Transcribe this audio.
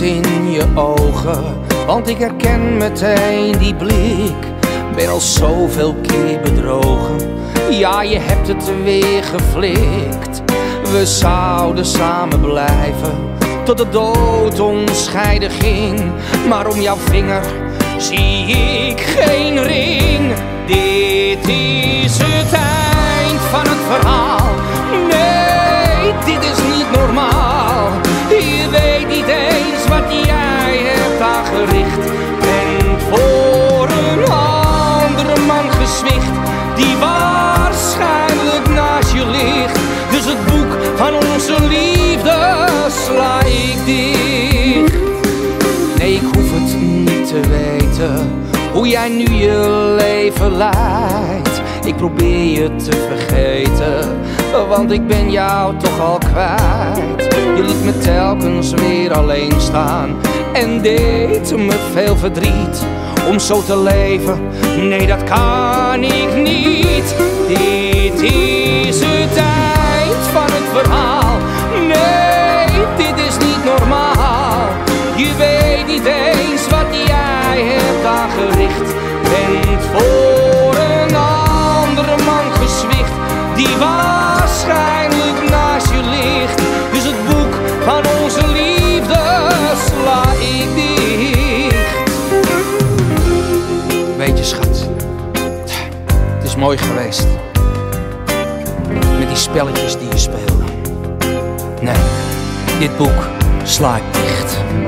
in je ogen, want ik herken meteen die blik. Ben al zoveel keer bedrogen, ja, je hebt het weer geflikt. We zouden samen blijven, tot de dood ons scheiden ging. Maar om jouw vinger zie ik geen ring. Dit is het eind van het verhaal. Nee, dit is niet normaal. Je weet niet eens wat jij hebt aangericht. Bent voor een andere man gezwicht, die waarschijnlijk naast je ligt. Dus het boek van onze liefde sla ik dicht. Nee, ik hoef het niet te weten, hoe jij nu je leven leidt. Ik probeer je te vergeten, want ik ben jou toch al kwijt. Je liet me telkens weer alleen staan en deed me veel verdriet. Om zo te leven, nee, dat kan ik niet. Dit is het eind van het verhaal. Nee, dit is niet normaal. Je weet niet eens wat jij hebt aangericht. Bent voor een andere man gezwicht, die waarschijnlijk naast je ligt. Dus het boek van onze liefde sla ik dicht. Weet je, schat, het is mooi geweest met die spelletjes die je speelde. Nee, dit boek sla ik dicht.